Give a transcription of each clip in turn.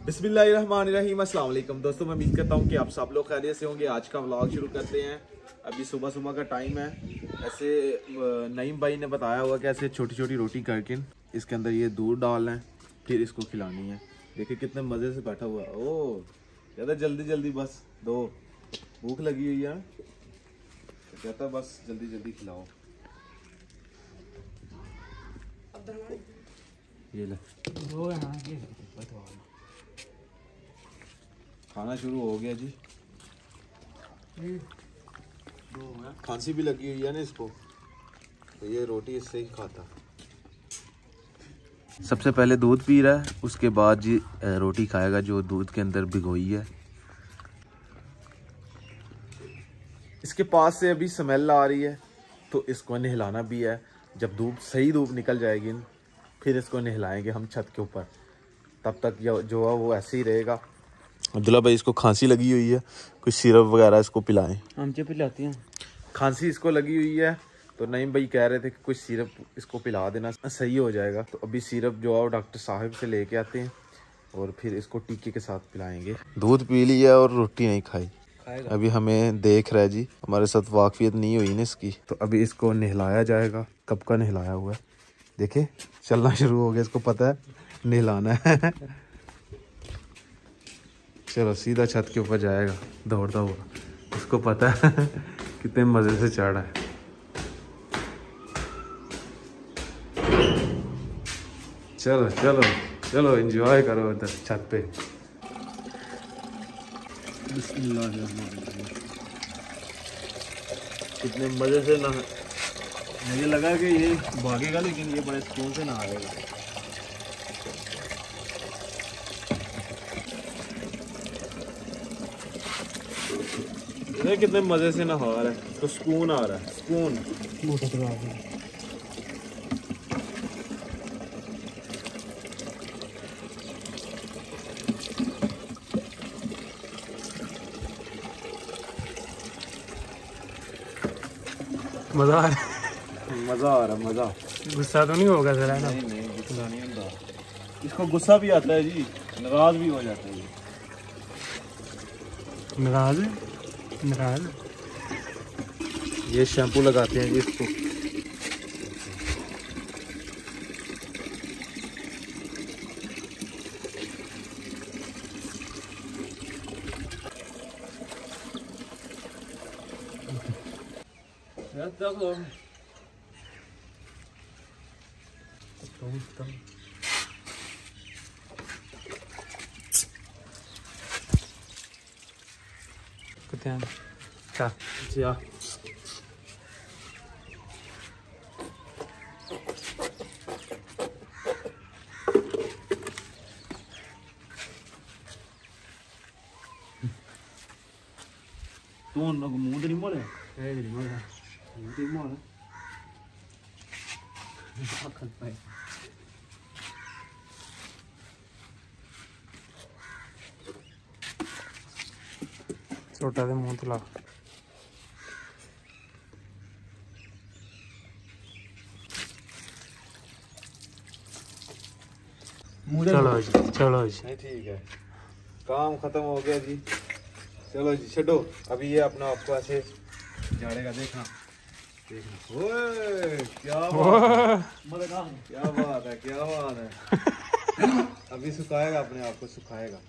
बिस्मिल्लाहिर्रहमानिर्रहीम। अस्सलाम वालेकुम दोस्तों, मैं उम्मीद करता हूँ कि आप सब लोग खैरियत से होंगे। आज का व्लॉग शुरू करते हैं। अभी सुबह सुबह का टाइम है। ऐसे नईम भाई ने बताया हुआ कि ऐसे छोटी छोटी रोटी करके इसके अंदर ये दूध डालना है, फिर इसको खिलानी है। देखिए कितने मज़े से बैठा हुआ है। ओह कहता जल्दी जल्दी बस दो, भूख लगी हुई है तो कहता बस जल्दी जल्दी खिलाओ। ये ले खाना शुरू हो गया जी। खांसी भी लगी हुई है ना इसको, तो ये रोटी इससे ही खाता। सबसे पहले दूध पी रहा है, उसके बाद जी रोटी खाएगा जो दूध के अंदर भिगोई है। इसके पास से अभी स्मेल आ रही है तो इसको नहलाना भी है। जब सही धूप निकल जाएगी फिर इसको नहलाएंगे हम छत के ऊपर। तब तक जो है वो ऐसे ही रहेगा। अब्दुल्ला भाई इसको खांसी लगी हुई है, कुछ सिरप वगैरह इसको पिलाएं। हम पिलाती हैं। खांसी इसको लगी हुई है तो नईम भाई कह रहे थे कि कुछ सिरप इसको पिला देना, सही हो जाएगा। तो अभी सिरप जो है वो डॉक्टर साहब से लेके आते हैं और फिर इसको टीके के साथ पिलाएंगे। दूध पी लिया और रोटी नहीं खाई, अभी हमें देख रहा है जी। हमारे साथ वाकफियत नहीं हुई ना इसकी, तो अभी इसको नहलाया जाएगा। कब का नहलाया हुआ है, देखे चलना शुरू हो गया। इसको पता है नहलाना है। चलो सीधा छत के ऊपर जाएगा दौड़ता हुआ। उसको पता है कितने मजे से चढ़ रहा है। चलो चलो चलो एंजॉय करो इधर छत पे। कितने मजे से ना, मुझे लगा कि ये भागेगा लेकिन ये बड़े सुकून से नहा लेगा। कितने मजे से नहा रहा है, तो सुकून आ रहा है, सुकून। मजा आ रहा है, मजा आ रहा है, मजा। गुस्सा तो नहीं होगा जरा ना? नहीं नहीं गुस्सा नहीं होता इसको। गुस्सा भी आता है जी, नाराज भी हो जाता है जी। नाराज नाराज। ये शैम्पू लगाते हैं जी इसको। कुत्ते क्या जी हाँ। तू मुंह तो नहीं मोड़े? नहीं मोड़ा, मुंह तो मोड़ा। छोटा दे मुंह तो ला। चलो जी चलो जी। नहीं ठीक है, काम खत्म हो गया जी। चलो जी छोड़ो। अभी ये अपना आपको ऐसे झाड़ेगा, देखना देखना। ओए क्या बात, क्या बात है, क्या बात है। अभी सुखाएगा, अपने आप को सुखाएगा।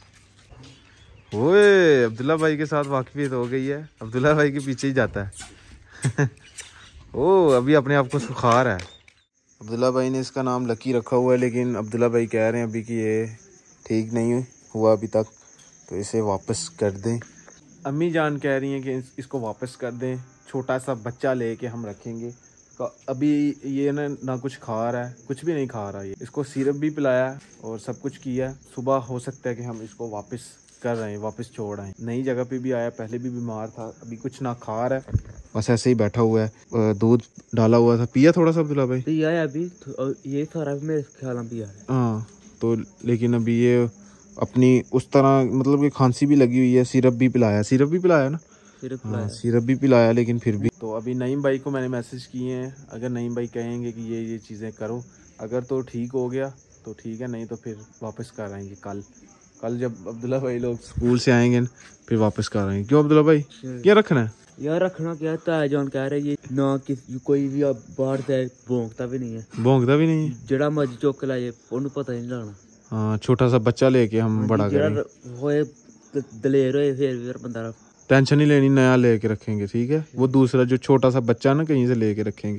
ओए अब्दुल्ला भाई के साथ वाकफियत हो गई है, अब्दुल्ला भाई के पीछे ही जाता है। ओ अभी अपने आप को सुखा रहा है। अब्दुल्ला भाई ने इसका नाम लकी रखा हुआ है, लेकिन अब्दुल्ला भाई कह रहे हैं अभी कि ये ठीक नहीं हुआ अभी तक, तो इसे वापस कर दें। अम्मी जान कह रही हैं कि इसको वापस कर दें, छोटा सा बच्चा लेके हम रखेंगे। तो अभी ये ना कुछ खा रहा है, कुछ भी नहीं खा रहा है। इसको सिरप भी पिलाया है और सब कुछ किया है। सुबह हो सकता है कि हम इसको वापस कर रहे हैं, वापस छोड़ रहे हैं। नई जगह पे भी आया, पहले भी बीमार था, अभी कुछ ना खा रहा है, बस ऐसे ही बैठा हुआ है। दूध डाला हुआ था, पिया थोड़ा सा अब्दुल्ला भाई? पिया है अभी, ये सारा मेरे ख्याल में पिया है। हाँ तो लेकिन अभी ये अपनी उस तरह मतलब कि खांसी भी लगी हुई है। सिरप भी पिलाया, सिरप भी पिलाया ना? हाँ सिरप भी पिलाया, लेकिन फिर भी। तो अभी नईम भाई को मैंने मैसेज किए हैं, अगर नईम भाई कहेंगे कि ये चीज़ें करो, अगर तो ठीक हो गया तो ठीक है, नहीं तो फिर वापस कर आएंगे। कल कल जब अब्दुल्ला भाई लोग स्कूल से आएंगे फिर वापस कर आएंगे। क्यों अब्दुल्ला भाई क्या रखना है यार? रखना क्या है, जान कह रहे ये ना किसी कोई भी बाहर से भौंकता भी नहीं है। भौंकता भी नहीं है, जड़ा मर्जी चुक के लाए उन्हें पता नहीं लगना। हाँ छोटा सा बच्चा लेके हम बड़ा करेंगे। होए दलेर होए फिर बंदा टेंशन नहीं लेनी, नया लेके रखेंगे ठीक है। वो दूसरा जो छोटा सा बच्चा है ना कहीं से लेके रखेंगे।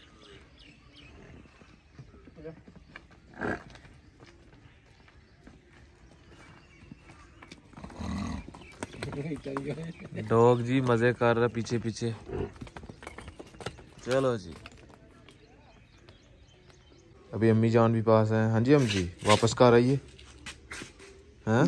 डॉग जी मजे कर रहा पीछे पीछे। चलो जी अभी अम्मी जान भी पास है। हाँ जी अम्मी जी वापस कर आइए। हैं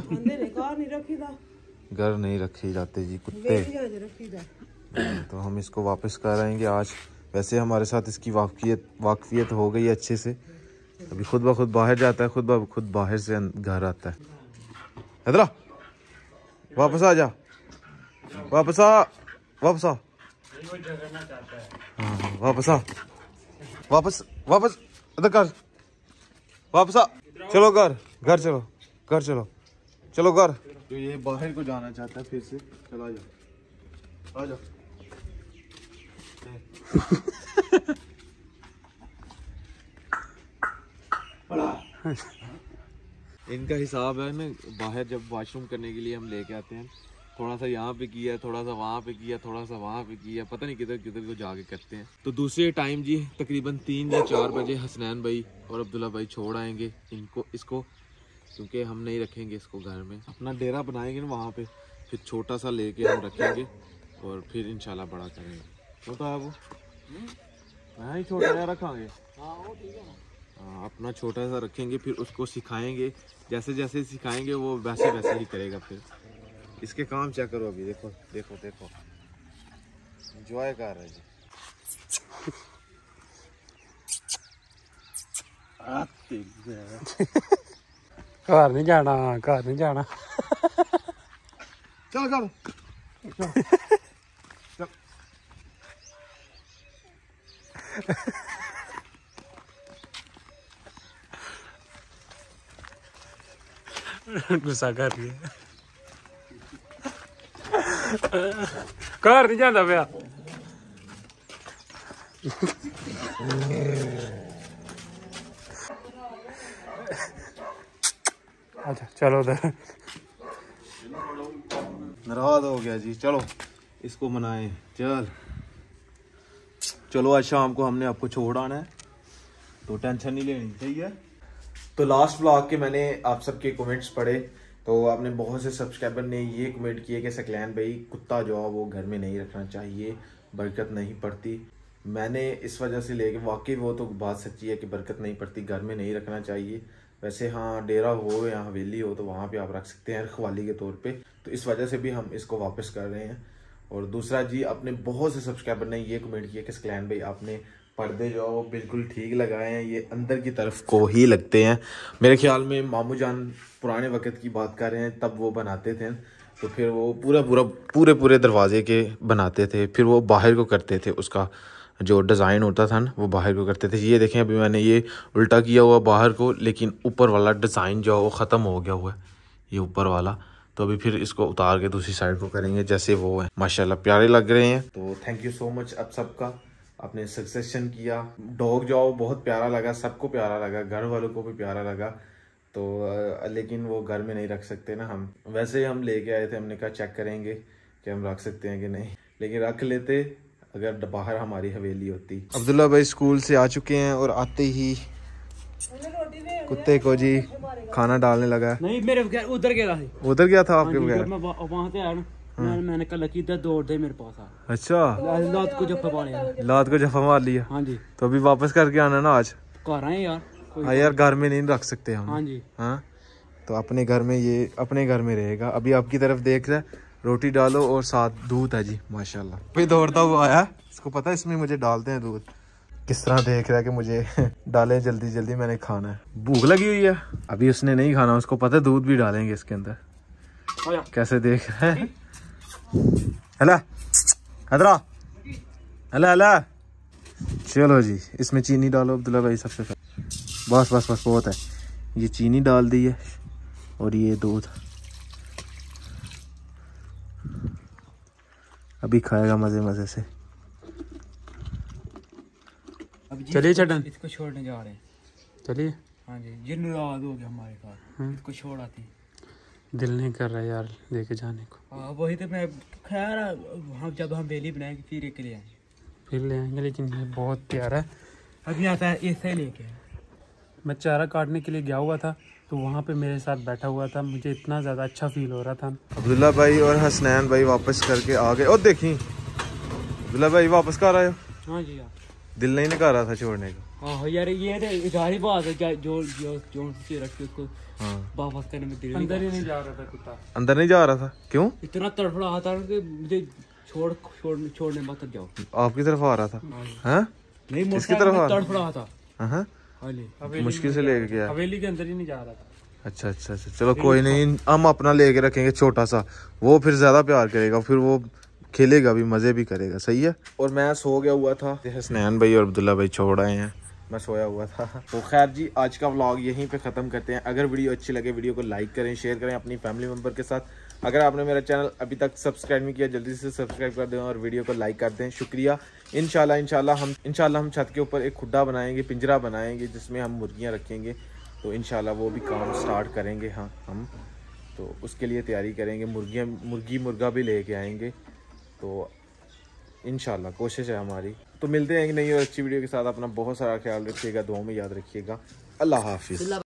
घर नहीं रखे जाते जी कुत्ते, तो हम इसको वापस कर आएंगे आज। वैसे हमारे साथ इसकी वाकफियत हो गई अच्छे से। अभी खुद ब खुद बाहर जाता है, खुद ब खुद बाहर से घर आता है। हैदरा वापस आ जा, वापस आ, वापस आ, हाँ वापस आ, वापस वापस इधर कर, वापस आ। चलो घर घर चलो, घर चलो, चलो घर। तो ये बाहर को जाना चाहता है फिर से। चलो आ जाओ, आ जाओ। इनका हिसाब है ना, बाहर जब वॉशरूम करने के लिए हम लेके आते हैं, थोड़ा सा यहाँ पे किया, थोड़ा सा वहाँ पे किया, थोड़ा सा वहाँ पे किया, पता नहीं किधर किधर को जाके करते हैं। तो दूसरे टाइम जी तकरीबन 3 या 4 बजे हसनैन भाई और अब्दुल्ला भाई छोड़ आएंगे इसको, क्योंकि हम नहीं रखेंगे इसको घर में। अपना डेरा बनाएंगे ना वहाँ पे, फिर छोटा सा लेके हम रखेंगे और फिर इंशाल्लाह बड़ा करेंगे। छोटा है वो, हाँ ही छोटा है रखेंगे। हाँ अपना छोटा सा रखेंगे, फिर उसको सिखाएंगे। जैसे जैसे सिखाएंगे वो वैसे वैसे ही करेगा। फिर इसके काम चेक करो अभी, देखो देखो देखो एंजॉय कर रहा है जी। घर नहीं जाना, घर नहीं जाना। चल कर गुस्सा कर रही है। घर नहीं जाता पिया। अच्छा चलो उधर। नाराज हो गया जी। चलो इसको मनाएं। चलो आज शाम को हमने आपको छोड़ आना है, तो टेंशन नहीं लेनी चाहिए। तो लास्ट व्लॉग के मैंने आप सबके कमेंट्स पढ़े, तो आपने बहुत से सब्सक्राइबर ने ये कमेंट किए कि सकलैन भाई कुत्ता जो है वो घर में नहीं रखना चाहिए, बरकत नहीं पड़ती। मैंने इस वजह से लेके, वाकई वो तो बात सच्ची है कि बरकत नहीं पड़ती, घर में नहीं रखना चाहिए। वैसे हाँ डेरा हो या हवेली हो तो वहाँ पे आप रख सकते हैं रखवाली के तौर पे, तो इस वजह से भी हम इसको वापस कर रहे हैं। और दूसरा जी अपने बहुत से सब्सक्राइबर ने ये कमेंट किया कि सकलैन भाई आपने पर्दे जो वो बिल्कुल ठीक लगाए हैं, ये अंदर की तरफ को ही लगते हैं। मेरे ख्याल में मामू जान पुराने वक्त की बात कर रहे हैं, तब वो बनाते थे, तो फिर वो पूरे दरवाजे के बनाते थे, फिर वो बाहर को करते थे, उसका जो डिज़ाइन होता था ना वो बाहर को करते थे। ये देखें अभी मैंने ये उल्टा किया हुआ बाहर को, लेकिन ऊपर वाला डिज़ाइन जो है वो ख़त्म हो गया हुआ है, ये ऊपर वाला। तो अभी फिर इसको उतार के दूसरी साइड को करेंगे जैसे वो है। माशाल्लाह प्यारे लग रहे हैं। तो थैंक यू सो मच अब सबका, आपने सक्सेशन किया। डॉग जो बहुत प्यारा लगा, सबको प्यारा लगा, घर वालों को भी प्यारा लगा। तो लेकिन वो घर में नहीं रख सकते ना हम, वैसे हम लेके आए थे, हमने कहा चेक करेंगे कि हम रख सकते हैं कि नहीं, लेकिन रख लेते अगर बाहर हमारी हवेली होती। अब्दुल्ला भाई स्कूल से आ चुके हैं और आते ही कुत्ते को जी खाना डालने लगा। नहीं मेरे उधर गया था, उधर गया था आपके बगैर? वहाँ से आया ना, मैंने कल की दौड़ दे मेरे पास आ। अच्छा लात को जफा मार लिया। लात को जफा मार लिया। हाँ जी। तो अभी वापस करके आना ना आज। कर आए यार। हाँ यार घर में नहीं रख सकते हम। हाँ जी। हाँ तो अपने घर में, ये अपने घर में रहेगा। अभी आपकी तरफ देख रहा है, रोटी डालो और साथ दूध है जी माशाल्लाह। अभी दौड़ता हुआ आया, इसको पता है इसमें मुझे डालते हैं दूध। किस तरह देख रहा है कि मुझे डालें जल्दी जल्दी, मैंने खाना है, भूख लगी हुई है। अभी उसने नहीं खाना, उसको पता है दूध भी डालेंगे इसके अंदर। कैसे देख रहा है। हला हदरा हला हला। चलो जी इसमें चीनी डालो अब्दुल्ला भाई सबसे पहले। बस बस बस बहुत है, ये चीनी डाल दी है और ये दूध अभी खाएगा मजे मजे से। चलिए छठन, इसको छोड़ने जा रहे हैं। चलिए। हाँ जी, ये नाराज हो गया हमारे साथ, इसको छोड़ आते हैं। दिल नहीं कर रहा यार लेके जाने को। हाँ वही तो मैं खैर, हम जब हम बेली बनाएंगे फिर एक ले आएंगे। फिर ले आएंगे, लेकिन ये बहुत प्यारा है। अभी आता है ऐसे लेके। मैं चारा काटने के लिए गया हुआ था तो वहाँ पे मेरे साथ बैठा हुआ था, मुझे इतना ज़्यादा अच्छा फील हो रहा था। अब्दुल्ला भाई और हसनैन भाई वापस करके आ गए। और देखी अब्दुल्ला भाई वापस कर आए हो। हाँ जी यार, दिल नहीं निकाल रहा था छोड़ने का। हाँ यार ये जारी बात है, जो से रख के उसको हाँ वापस करने में दिल अंदर ही नहीं जा रहा था कुत्ता। अंदर नहीं जा रहा था, क्यों? इतना तड़फड़ा था कि मुझे छोड़ने मत जाओ। आपकी तरफ आ रहा था? हाँ नहीं, किसकी तरफ आ रहा तड़फड़ा था। हाँ हवेली मुश्किल से लेके गया। हवेली के अंदर ही नहीं जा रहा था। अच्छा अच्छा अच्छा, चलो कोई नहीं, हम अपना लेके रखेंगे छोटा सा, वो फिर ज्यादा प्यार करेगा, फिर वो खेलेगा भी, मजे भी करेगा। सही है। और मैं सो गया हुआ था, हसनैन भाई और अब्दुल्ला भाई छोड़ आए हैं, मैं सोया हुआ था। तो खैर जी, आज का व्लॉग यहीं पे ख़त्म करते हैं। अगर वीडियो अच्छी लगे वीडियो को लाइक करें, शेयर करें अपनी फैमिली मेम्बर के साथ। अगर आपने मेरा चैनल अभी तक सब्सक्राइब नहीं किया, जल्दी से सब्सक्राइब कर दें और वीडियो को लाइक कर दें। शुक्रिया। इंशाल्लाह हम छत के ऊपर एक खुड्डा बनाएंगे, पिंजरा बनाएंगे जिसमें हम मुर्गियाँ रखेंगे। तो इंशाल्लाह वो भी काम स्टार्ट करेंगे। हाँ हम तो उसके लिए तैयारी करेंगे, मुर्गा भी लेके आएंगे। तो इंशाल्लाह कोशिश है हमारी। तो मिलते हैं एक नई और अच्छी वीडियो के साथ। अपना बहुत सारा ख्याल रखिएगा, दुआओं में याद रखिएगा। अल्लाह हाफिज़।